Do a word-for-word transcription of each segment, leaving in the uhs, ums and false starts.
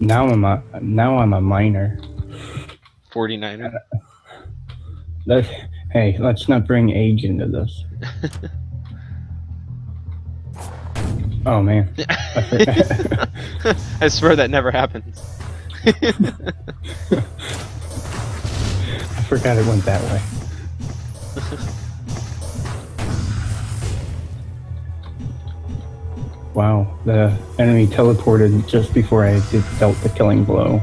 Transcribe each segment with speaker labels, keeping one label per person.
Speaker 1: Now I'm a now I'm a miner.
Speaker 2: forty-niner.
Speaker 1: Let's, hey, let's not bring age into this. Oh man.
Speaker 2: I, I swear that never happens.
Speaker 1: I forgot it went that way. Wow, the enemy teleported just before I did dealt the killing blow.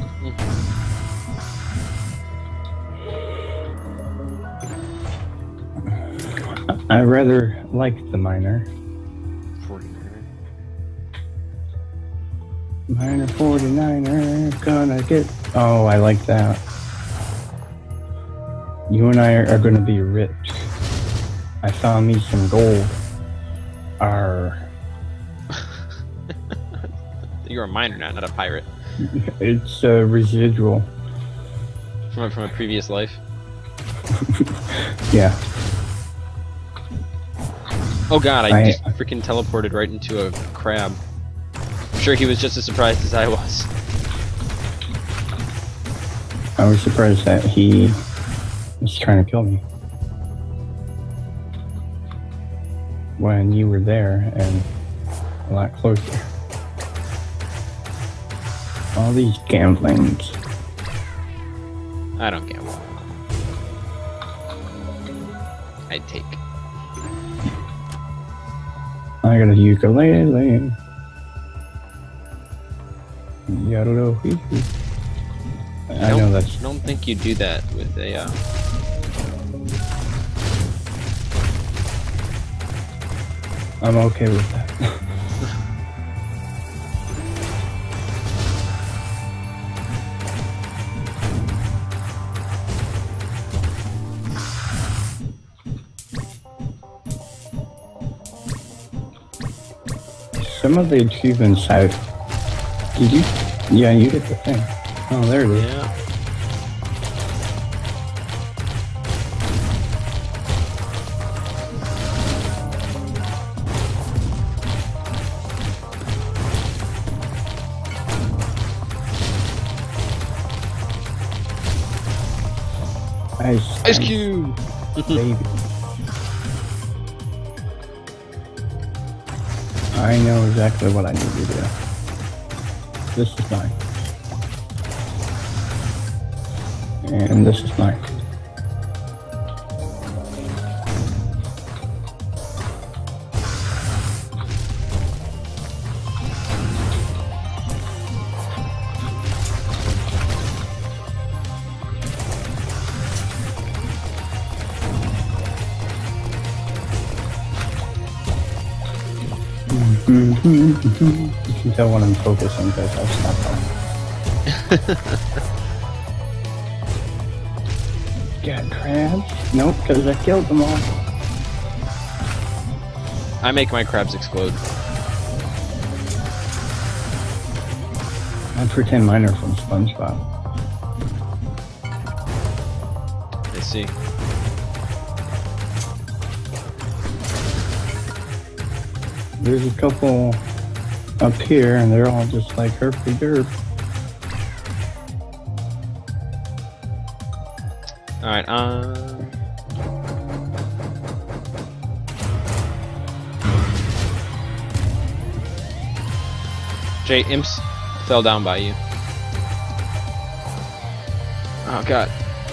Speaker 1: I rather like the miner.
Speaker 2: forty-niner.
Speaker 1: Miner forty-niner, gonna get... Oh, I like that. You and I are, are gonna be rich. I found me some gold. Arr.
Speaker 2: You're a miner now, not a pirate.
Speaker 1: It's a uh, residual.
Speaker 2: From, from a previous life?
Speaker 1: Yeah.
Speaker 2: Oh god, I,
Speaker 1: I
Speaker 2: just freaking teleported right into a crab. I'm sure he was just as surprised as I was.
Speaker 1: I was surprised that he was trying to kill me. When you were there and a lot closer. All these gamblings.
Speaker 2: I don't gamble. I take.
Speaker 1: I got a ukulele. Yodel hee hee. I know that's.
Speaker 2: I don't think you do that with a. Uh...
Speaker 1: I'm okay with that. Some of the achievements have. Did you? Yeah, you did the thing. Oh, there it is.
Speaker 2: Yeah.
Speaker 1: Ice,
Speaker 2: Ice Cube!
Speaker 1: Baby. I know exactly what I need to do. This is mine. And this is mine. You can tell when I'm focusing because I'll stop talking. Got crabs? Nope, because I killed them all.
Speaker 2: I make my crabs explode.
Speaker 1: I pretend mine are from SpongeBob.
Speaker 2: I see.
Speaker 1: There's a couple up here, and they're all just like herpy derp.
Speaker 2: Alright, um... Jay, imps fell down by you. Oh god.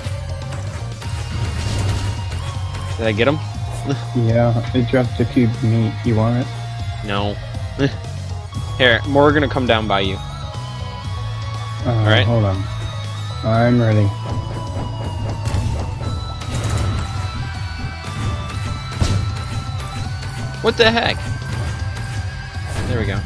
Speaker 2: Did I get him?
Speaker 1: Yeah, it dropped the cube meat. You want it?
Speaker 2: No. Here, more are gonna come down by you.
Speaker 1: Uh,
Speaker 2: Alright.
Speaker 1: Hold on. I'm ready.
Speaker 2: What the heck? There we go.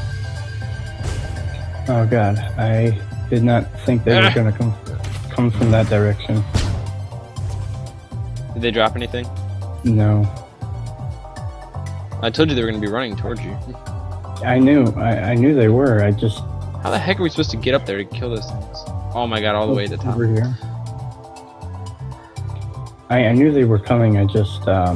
Speaker 1: Oh god, I did not think they were
Speaker 2: Ah.
Speaker 1: gonna come come from that direction.
Speaker 2: Did they drop anything?
Speaker 1: No.
Speaker 2: I told you they were gonna be running towards you.
Speaker 1: I knew. I, I knew they were. I just...
Speaker 2: How the heck are we supposed to get up there to kill those things? Oh my god, all the way to the top.
Speaker 1: Over here. I, I knew they were coming. I just... Um,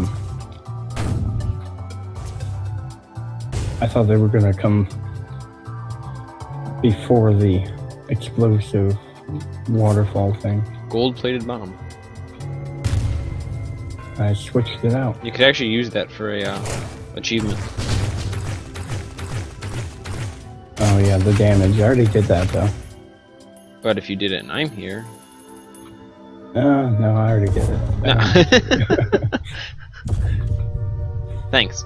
Speaker 1: I thought they were gonna come before the explosive waterfall thing.
Speaker 2: Gold-plated bomb.
Speaker 1: I switched it out.
Speaker 2: You could actually use that for a uh, achievement.
Speaker 1: Oh yeah, the damage. I already did that though.
Speaker 2: But if you did it and I'm here...
Speaker 1: Uh, no, I already did it.
Speaker 2: No. Thanks.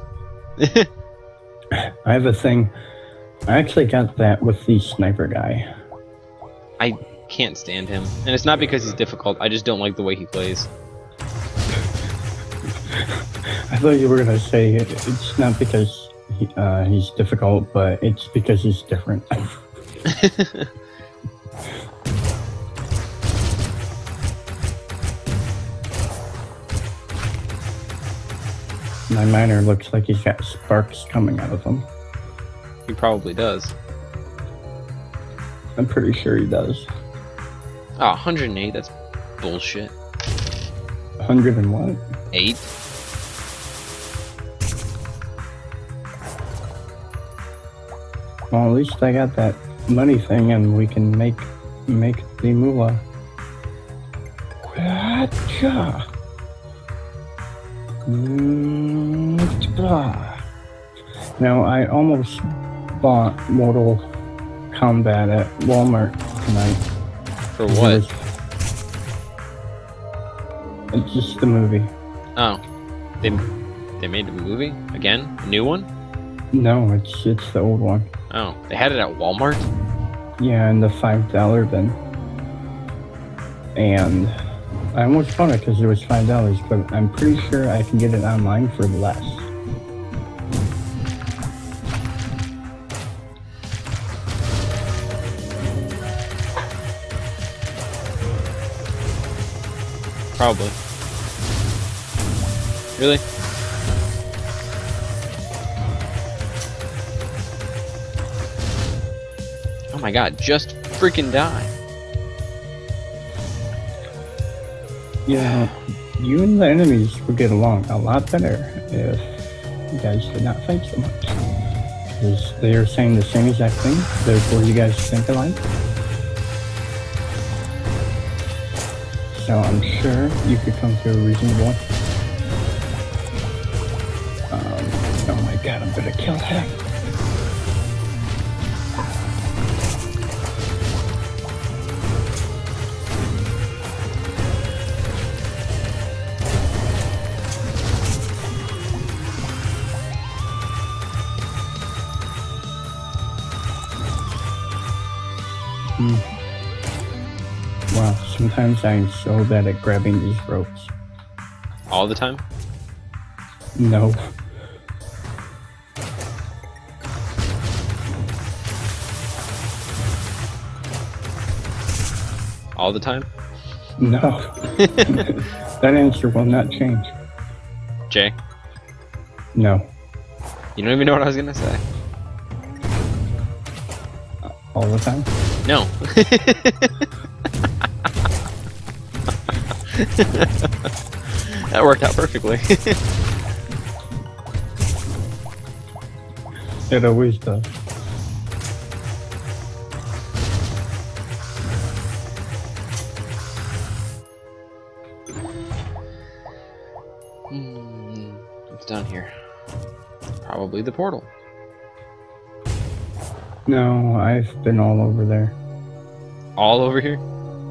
Speaker 1: I have a thing. I actually got that with the sniper guy.
Speaker 2: I can't stand him. And it's not because he's difficult, I just don't like the way he plays.
Speaker 1: I thought you were gonna say it, it's not because he, uh, he's difficult, but it's because he's different. My miner looks like he's got sparks coming out of him.
Speaker 2: He probably does.
Speaker 1: I'm pretty sure he does.
Speaker 2: Oh, one hundred eight, that's bullshit.
Speaker 1: one hundred and what?
Speaker 2: eight?
Speaker 1: Well, at least I got that money thing and we can make make the moolah. Gotcha. Mm, blah. Now, I almost bought Mortal Kombat at Walmart tonight.
Speaker 2: For what?
Speaker 1: It's just the movie.
Speaker 2: Oh. They, they made a movie? Again? A new one?
Speaker 1: No, it's it's the old one.
Speaker 2: Oh. They had it at Walmart?
Speaker 1: Yeah, in the five dollar bin. And I almost bought it because it was five dollars, but I'm pretty sure I can get it online for less.
Speaker 2: Probably. Really? Oh my god, just freaking die.
Speaker 1: Yeah, you and the enemies would get along a lot better if you guys did not fight so much. Because they are saying the same exact thing, therefore you guys think alike. So I'm sure you could come to a reasonable... Um, oh my god, I'm gonna kill him. Hmm. Wow, sometimes I'm so bad at grabbing these ropes.
Speaker 2: All the time?
Speaker 1: No.
Speaker 2: All the time?
Speaker 1: No. That answer will not change.
Speaker 2: Jay?
Speaker 1: No.
Speaker 2: You don't even know what I was gonna say.
Speaker 1: All the time?
Speaker 2: No. That worked out perfectly.
Speaker 1: It always does.
Speaker 2: Hmm, what's down here? Probably the portal.
Speaker 1: No, I've been all over there.
Speaker 2: All over here?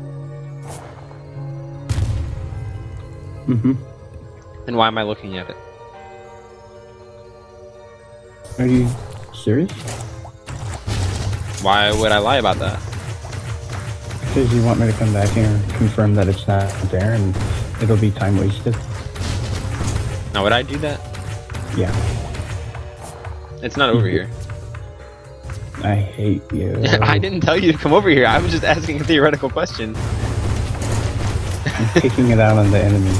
Speaker 1: Mm-hmm.
Speaker 2: Then why am I looking at it?
Speaker 1: Are you serious?
Speaker 2: Why would I lie about that?
Speaker 1: Because you want me to come back here and confirm that it's not there and it'll be time wasted?
Speaker 2: Now would I do that?
Speaker 1: Yeah.
Speaker 2: It's not over here.
Speaker 1: I hate you.
Speaker 2: I didn't tell you to come over here. I was just asking a theoretical question.
Speaker 1: I'm taking it out on the enemies.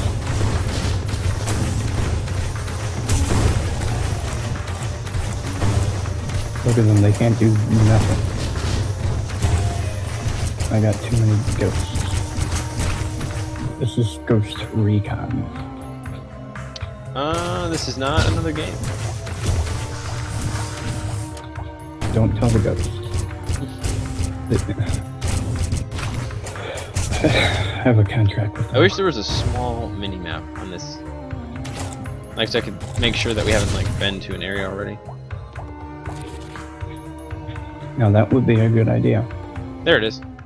Speaker 1: Look at them, they can't do nothing. I got too many ghosts. This is Ghost Recon.
Speaker 2: Uh, this is not another game.
Speaker 1: Don't tell the ghosts. I have a contract with them.
Speaker 2: I wish there was a small mini map on this. Like, so I could make sure that we haven't like been to an area already.
Speaker 1: Now that would be a good idea.
Speaker 2: There it is.